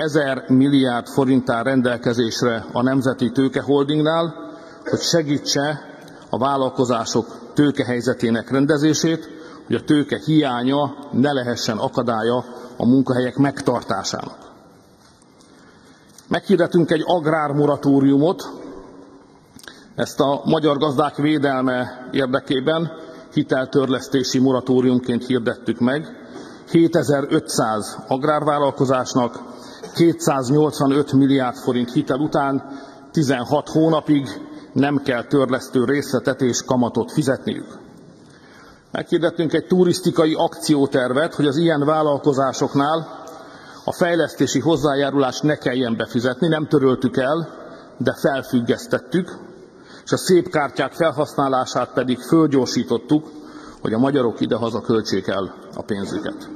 1000 milliárd forint áll rendelkezésre a Nemzeti Tőkeholdingnál, hogy segítse a vállalkozások tőkehelyzetének rendezését, hogy a tőke hiánya ne lehessen akadálya a munkahelyek megtartásának. Meghirdetünk egy agrármoratóriumot, ezt a magyar gazdák védelme érdekében hiteltörlesztési moratóriumként hirdettük meg. 7500 agrárvállalkozásnak 285 milliárd forint hitel után 16 hónapig nem kell törlesztő részletet és kamatot fizetniük. Meghirdettünk egy turisztikai akciótervet, hogy az ilyen vállalkozásoknál a fejlesztési hozzájárulást ne kelljen befizetni, nem töröltük el, de felfüggesztettük, és a szép kártyák felhasználását pedig fölgyorsítottuk, hogy a magyarok idehaza költsék el a pénzüket.